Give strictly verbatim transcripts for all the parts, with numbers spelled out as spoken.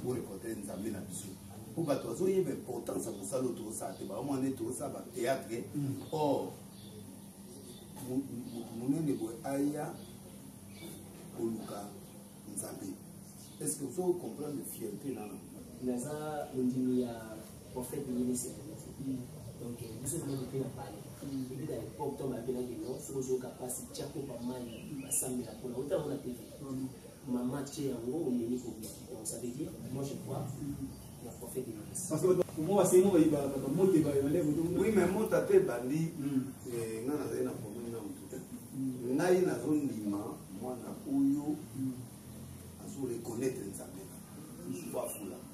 pour récolter une zambie na biso. Pour battre oiseaux, il y a une importance pour ça l'autre ça. Tu vas au tout ça, bah théâtre. Or, mon ne boit aya oluka nzambi. Est-ce que vous comprenez la fierté là? Mais ça, on dit il y a prophète ministre. Donc, vous savez depuis la parole. Et puis, à l'époque, on m'a bien dit non, si vous avez capacité, tu as pas mal de s'amener pour la autant on a T V. Maman, tu es en gros, on est niveau. Donc, ça veut dire, moi je crois, il y a prophète ministre. Parce que moi, c'est moi, il va monter, il va lever. Oui, mais moi, tu as fait bandi, et non, on a un problème dans tout. N'a eu la zone lima, moi, na ouyo, à reconnaître les amis. Je vois fou là.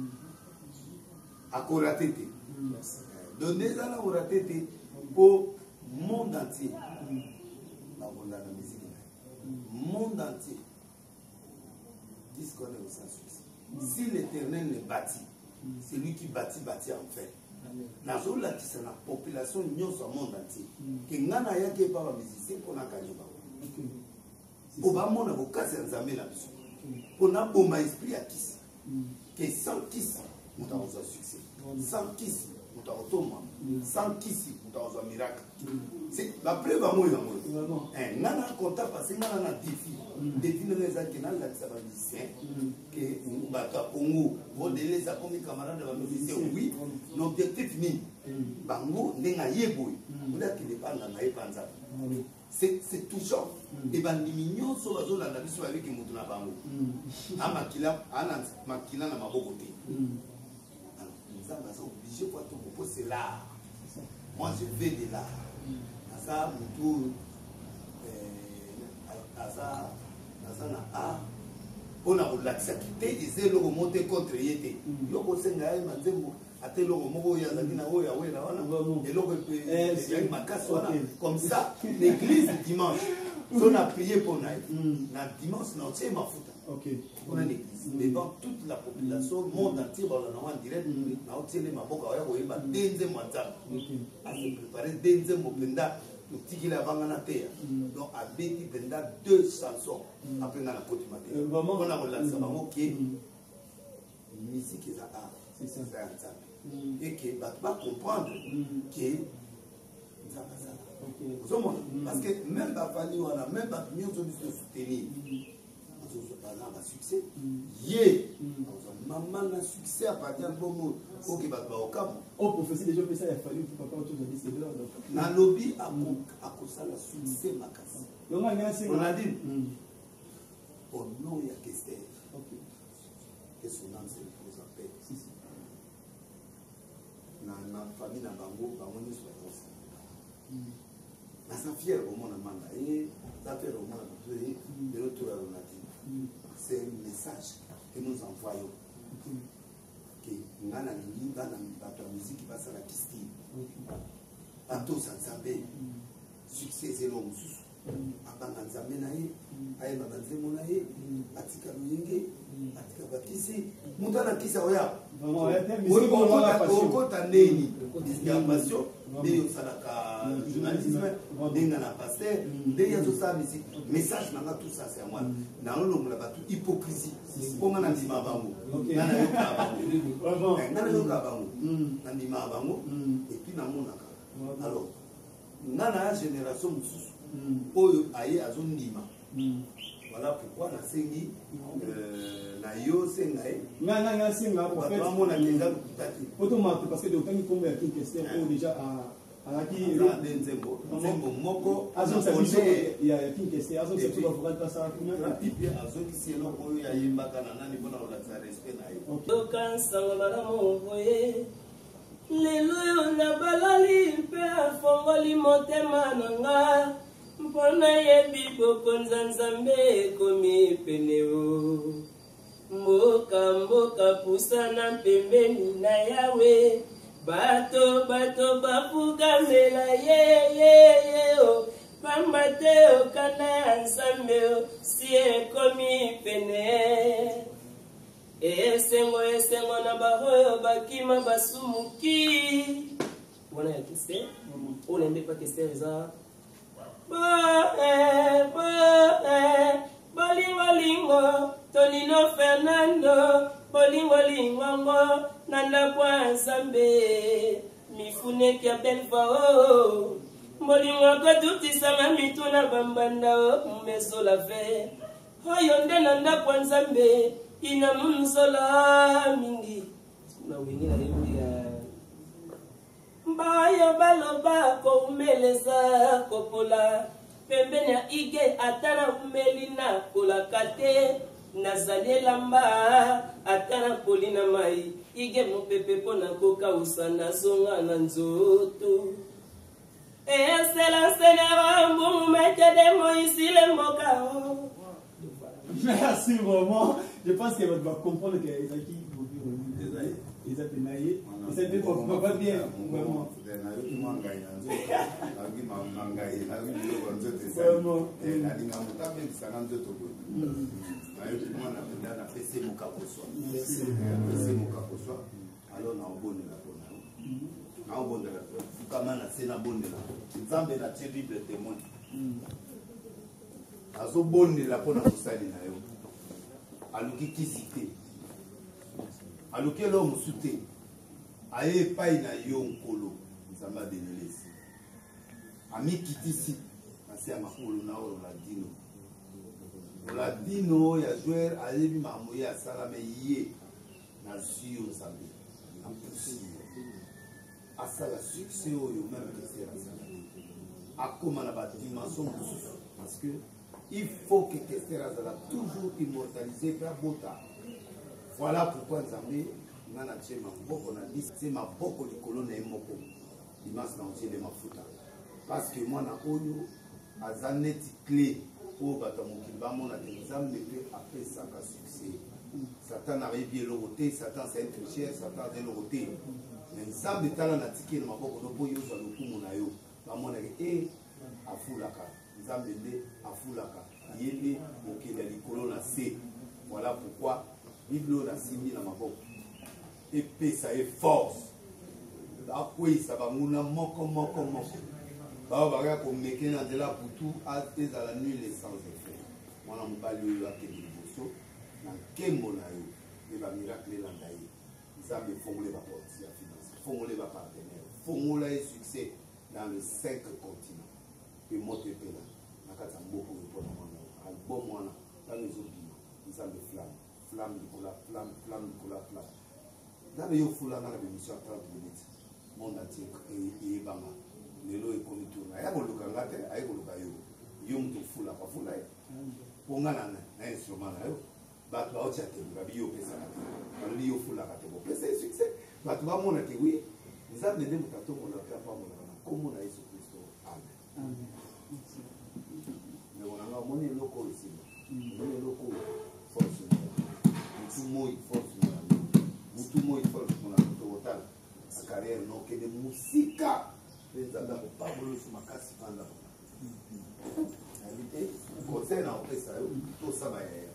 À Koratete. Donner ça là Koratete pour le monde entier. La musique. Monde entier. Dis qu'on est au sens suisse. Si l'Éternel le bâtit, c'est lui qui bâtit, bâtit en fait. La zone là qui c'est la population n'y a pas monde entier. Que n'ana ya qui pas musicien qu'on a gagné. Pour ba mon avocat c'est un zambé là dessus. Pour na bon esprit à kiss. Que sans kiss, nous avons un succès. Sans kiss, nous avons un sans kiss, nous avons un miracle. C'est la preuve à moi. Un nana contact parce que nana un défi. Défi de les acquis dans la musicien. Que bata Congo, vos délais ça comme camarades de la musicien. Oui, l'objectif ni. Bango n'enga yeboy. Vous n'avez qu'il n'est pas dans la épanza. C'est toujours. Et ben l'imignon sur la zone de la vie sur la vie qui monte na bango. A makila, a makila na mabokote. Nous sommes obligés pour tout propos c'est l'art. Moi je fais de l'art. À ça, mon tour, à ça, à ça na art. On a l'accepté et c'est le remonter contre yété. Yoko senga e manzembo. Ate logo moko ya zakina oya oya wana et logo pe makaso wana comme ça l'église dimanche on a prié pour naïf na dimanche na tient mafuta OK on a l'église mais dans toute la population monde entier ba na en direct na tient les maboka ya koyeba denze mwanza a se préparer denze mopenda tikila banga na terre donc a beti penda deux chansons après na la côte matin vraiment on a relaxé bango qui musique et art c'est ça et que va pas comprendre que ça va ça parce que même la famille on a même pas mieux de soutenir par exemple un succès yé maman a succès à partir de bon mot OK va pas au cap au professeur déjà fait ça il a fallu pour papa autre de décider na lobby à à cause la succès makasi on a dit au nom il y a Kester OK que son nom c'est pour sa paix na na famille na bango bango ni so ça na sa fier au monde manda et ça fait au monde de de retour à la c'est un message que nous envoyons que ngana lingi ngana bato musique passe à la kisti bato sansabe succès c'est long abanga nzambe na ye aye babanzemo na ye atika luyenge atika bakisi mutu anakisa oya okota ndeni ya passion nde yosalaka journalisme ndenge na pasteur ndenge azosala musique message nanga tout ça c'est à moi naolongola bato hypocrisie mponga na ndima bango nga nayoka bango nga nayoka bango na ndima bango epuis namonaka alors nga na génération mosusu oyo aye azondima voilà pourquoi na sengi na yo senga e nga nga nga senga en fait mona déjà kutaki automatiquement parce que de temps comme il y a question ou déjà à à qui nzembo nzembo moko azo sabiso il y a une question azo sabiso va voir pas ça et puis azo qui c'est là oyo ya yembaka na nani bona la respect na yo to kansanga bala mo voye lelo yo na balali pe afongoli motema nanga mpona yebi bokonza nzambe komi peneo mboka mboka pusana pembeni na yawe bato bato bafukamela ye ye ye o pamba te okana ya nzambe si ekomi pene esengo esengo na bahoyo bakima basumuki wana ya kiste olembe pa kiste eza bolingo lingo tolino Fernando bolingolingongo na ndako ya nzambe mifuneki ya belva o molingo kotutisanga mituna bambanda o mesola ve oyo nde na ndako ya nzambe ina munzola mingi na wingi na yembi ya bayo baloba koumeleza kopola pembeni ya ige ata na umeli na kolaka te nazali elamba ata na poli na mai ige mopepe mpo na kokausa nazonga na nzoto eselansenera mbumu metede moisile mboka o. Merci vraiment. Je pense qu'elle va comprendre que Isaki ils ont pénaillé. Ils ont fait pas bien. Vraiment. Alors na obonela pona na obonela kama na sena bondela nzambe na terrible témoin azo bondela pona kosali na yo aluki kisite aluki lo musute aye pai na yo nkolo nzambe adenelesi amikitisi asi ya makolo na olo ladino ladino ya joueur ayebi mamoye asala me ye na zio nzambe à ça la succès au même que c'est à comment la dimension parce que il faut que Kester Azala toujours immortalisé par Bota. Voilà pourquoi Nzambe nana tchema boko na dit c'est ma boko les colonnes et moko dimanche na entier de ma futa parce que moi na oyo azaneti clé pour bata mokilba mona Nzambe peut après ça ka succès. Satan avait bien le côté, Satan c'est un tricheur, Satan c'est le côté. Mais Nzambe tala na tiki na maboko no boyo za lokumu na yo. Ba mona ke afulaka. Nzambe nde afulaka. Yende mokele likolo na se. Voilà pourquoi Bible na simi na maboko. Épée ça est force. Ba kwei ça ba muna moko moko moko. Ba ba ga ko mekena de la putu a te za la nuit les sans effet. Mwana mobali yo akeli boso. Na kembo na yo et ba miracle landa ye nzambe fongole ba porte ya finance fongole ba partenaire fongola et succès dans les cinq continents et moto pela na kata mboko ko na mwana album wana dans les obima nzambe flamme flamme de la flamme flamme de la flamme dans le yo fula na la émission trente minutes monde entier et bama lelo e komi tourna ya boluka ngate ay boluka yo yo mtu fula kwa fula e pongana na instrument na yo bato ba otia te babi yo pesa na ba li yo fula ka te bo pesa e succès bato ba mona ke oui nzambe nde mutato mona ka pa mona na komo na Yesu Kristo amen amen mais on a moni loko ici moni loko force mutu moi force mutu moi force mona to total sa carrière no ke de musika nzambe ko pa bolo su makasi pandaalité conseil na pesa yo to saba ya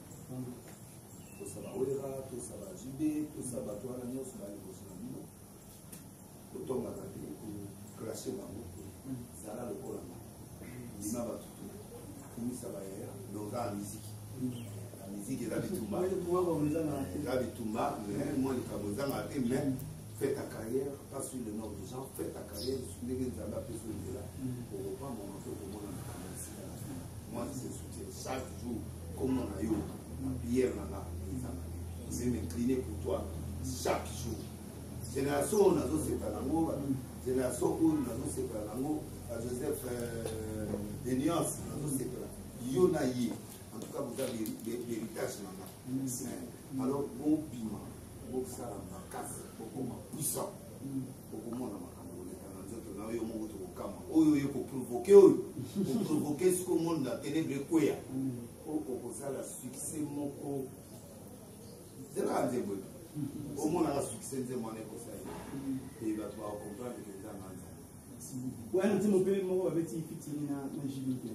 tout ça va olera, tout ça va juber, tout ça va toi la nuit sur la négociation. Quand on va regarder, clasher ma moto, ça là le collant. Il m'a battu tout. Comment ça va hier? Donc la musique, la musique est là du tout mal. Là du tout mal, mais moi les cabozans a été même fais ta carrière, pas sur le nom des gens, fais ta carrière sur les gens là, plus sur là. Pour reprendre mon moto pour moi moi c'est soutien chaque jour comme on a eu prière là. Je vais m'incliner pour toi chaque jour. Génération, on a tous ces parangos, génération où on a tous ces parangos, Joseph Denias, on a tous ces parangos. Yonaïe, en tout cas, vous avez l'héritage là. Alors, bon piment, bon salam, casse, beaucoup moins puissant, beaucoup moins dans ma caméra. Pour provoquer, pour provoquer ce que le monde a ténébré, pour ça, le succès, mon corps. C'est là un débat. Au moins, on a un succès de mon épouse. Et il va pouvoir comprendre que les gens ont ouais, nous sommes peu moins avec les fitting dans J B P.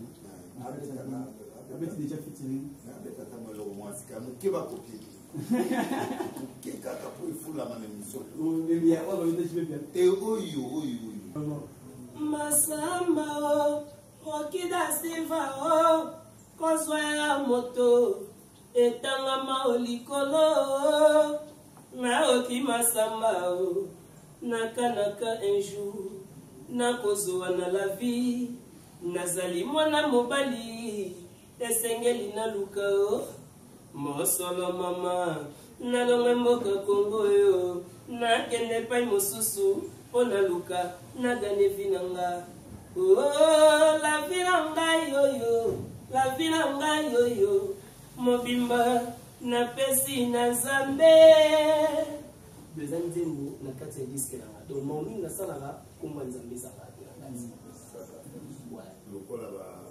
Avec déjà fitting. Avec ta table au moins, c'est comme qui va copier. Qui est capable de faire la même émission. Mais il y a pas de J B P. Et oui, oui, oui. Masamba, Rokida Siva, Koswaya Moto. Etangama olikolo naoki masamba o nakanaka un jour nakozwa na la vie nazali mwana mobali esengeli naluka o mosolo mama nalonga mboka Kongo oyo nakende epai mosusu mpo naluka nagane vi na nga o la vi na ngai oyo la vi na ngai oyo mobimba napesi na Nzambe beza nzembo na kati ya diske na nga donc maomingi nasalaka komba Nzambe ezalaka te na kati lokola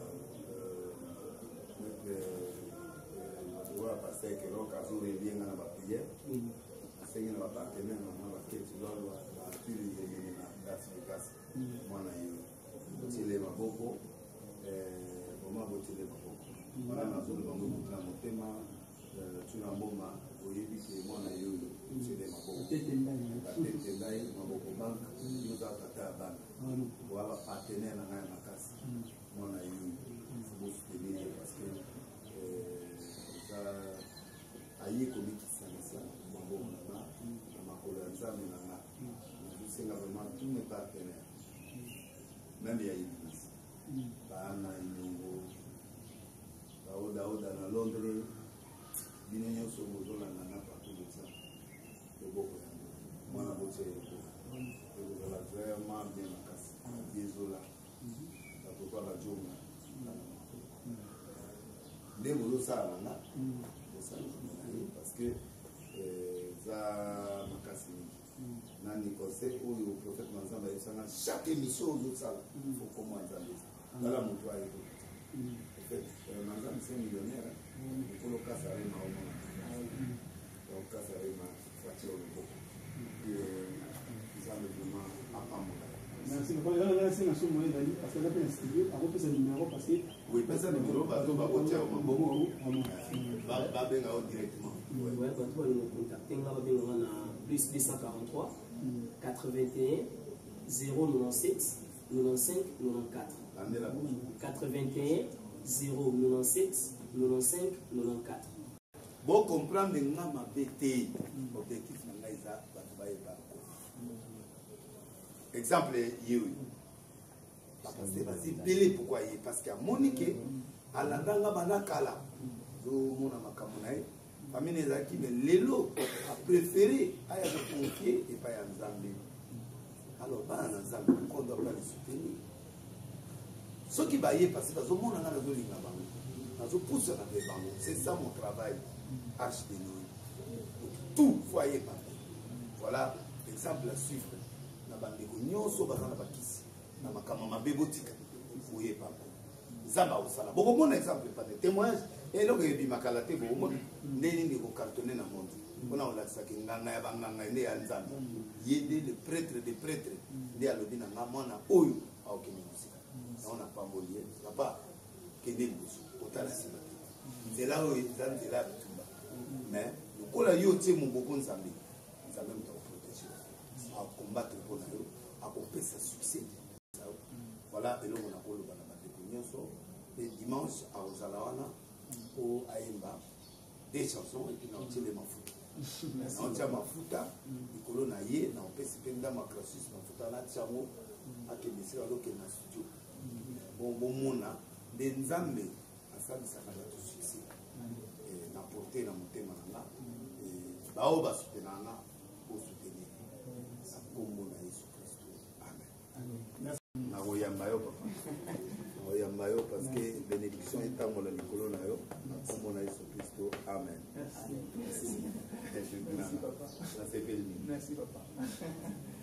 ba passer que l'on a joué bien dans la prière, c'est une partenaire dans la quête de la nature et la grâce. Moi, je suis là beaucoup, comment vous êtes beaucoup. Voilà, nous avons beaucoup de thème, tu as un moment où il dit que moi, je suis là beaucoup. La tête est là, je suis beaucoup banque, nous avons fait la banque. Voilà, partenaire dans la casse. Moi, je suis beaucoup soutenir parce que aye komikisa na maboko na na makolo ya Nzambe na nga nasenga vraiment tous mes partenaires même ya église bana ilongo baoda oda na Londres bino nyonso bozolanda na partout de ça loboko yango mwana botie ekozala vraiment bien makasi biezola bakoka bajonga nde bozosala na nga parce que ça m'a cassé. Nani conseil où le prophète Manzamba chaque émission aux autres salles, il faut comment Nzambe. Voilà mon toit. En fait, Manzamba c'est un millionnaire. Il faut le cas ça arrive à au moins. Donc cas ça arrive à voiture le beaucoup. Et ça me demande à pas moi. Merci. Quand on a laissé la somme moyenne d'aller parce qu'elle a fait un studio, on repose un numéro parce que oui, personne ne numéro parce qu'on va voter au bon va bien directement. Ouais, quand tu vas nous contacter, on va bien plus deux cent quarante-trois quatre-vingt-un zéro quatre-vingt-sept quatre-vingt-quinze quatre-vingt-un quatre-vingt-un zéro quatre-vingt-sept quatre-vingt-quinze quatre-vingt-quinze. Bon comprendre nga mabe te objectif na ngai za bato ba yeba ko. Exemple yewe. Parce que vas-y belé pourquoi y parce qu'à Monique alandanga banakala zo mona makambo na ye famille ezaki mais lelo a préféré aya ko confier et pas ya Nzambe. Alors ba na Nzambe qu'on doit pas les soutenir. Ce qui va y parce que zo mona na zo linga bango. Nazo pousse na be bango. C'est ça mon travail. Arche de nuit. Tout foyer par. Voilà exemple à suivre. Na bandeko nyonso bazana bakisi. Na makambo mabe botika. Foyer par. Zamba osala. Boko mon exemple pas de témoignage et donc il makala te bo mo ndeni ndiko cartonner na monde. Ona on la saki nganga ya banganga inde ya Nzambe. Yede le prêtre des prêtres ndi alobi na ngamona oyo aokemi musika. Na on a pas molier, na pas kende busu. Otala sima. Nzela oyo nzela bitumba. Mais le kola yo tie mon boko Nzambe. Nzambe mta protéger. A combattre pour na yo, a compter succès. Voilà et là on a kolo bana bandeko nyonso. Et dimanche à Ozalawana au Aïmba des chansons et puis on tient les mafuta. On tient mafuta, le colon aïe, on peut se prendre ma crassus, mafuta na tchango, à Kémissi, alors qu'il y a un studio. Bon, bon, mona, des Nzambe, à ça, ça va être succès. Et n'a porté dans mon thème là, et bao va soutenir là, pour soutenir. Ça comme mon Jésus Christ. Amen. Na oyamba yo papa. Oyamba yo parce que bénédiction est à mon likolo na yo, na mon Jésus Christ. Amen. Merci. Merci. Merci papa. Merci papa.